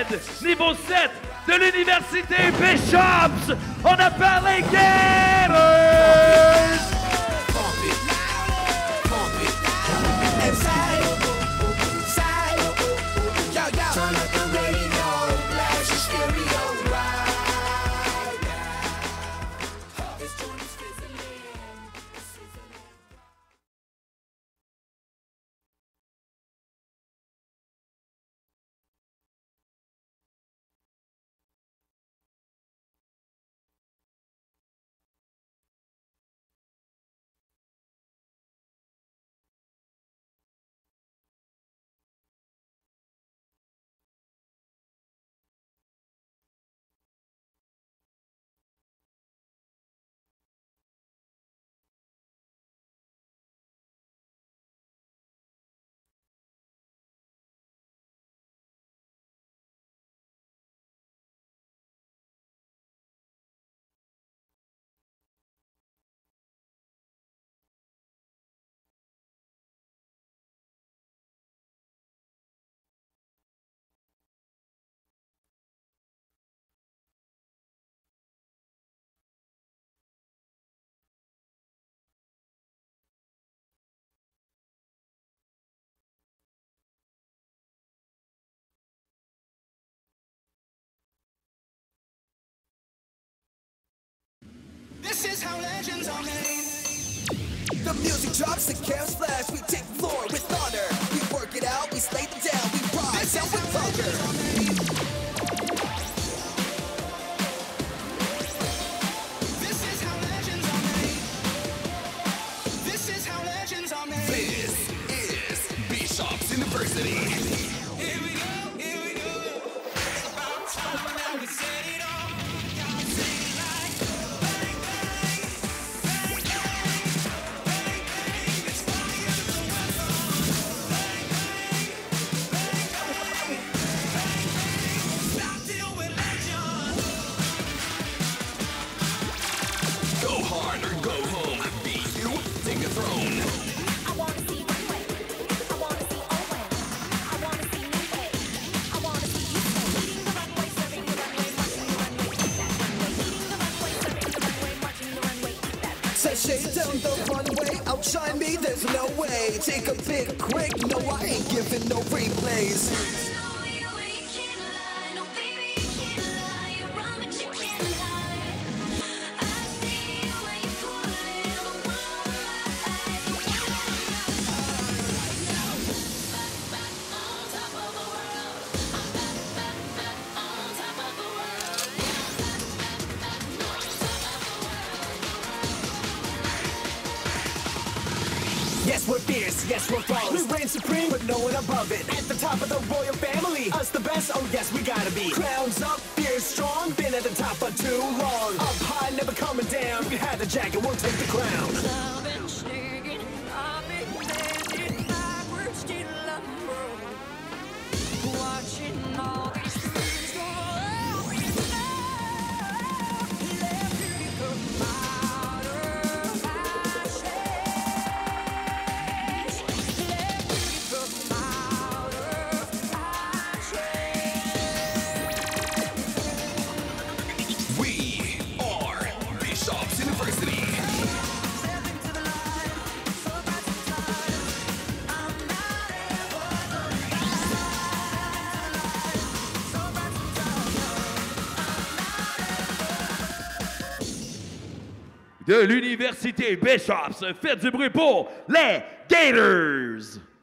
niveau 7 de l'Université Bishops. On appelle les Gators! This is how legends are made. The music drops, the chaos flash. We take the floor with honor. We work it out, we slay them down. We rise and we conquer. This is how legends are made. This is how legends are made. This is Bishops University. Here we go, here we go. It's about time now we set it off. Shade down the runway, outshine me, there's no way. Take a pic quick, no I ain't giving no replays. Yes, we're fierce, yes, we're flawless. We reign supreme, but no one above it. At the top of the royal family, us the best, oh yes, we gotta be. Crowns up, fierce, strong, been at the top for too long. Up high, never coming down. You can have the jacket, we'll take the crown. I've been sneaking, I've been bending backwards till I'm broke. Watching all these things go up and down. Let me come out of ashes. Let me come out of ashes. We are Bishops University. Stepping to the light, so bright sometimes. I'm not ever so bright sometimes. De l'Université Bishops, faites du bruit pour les Gators!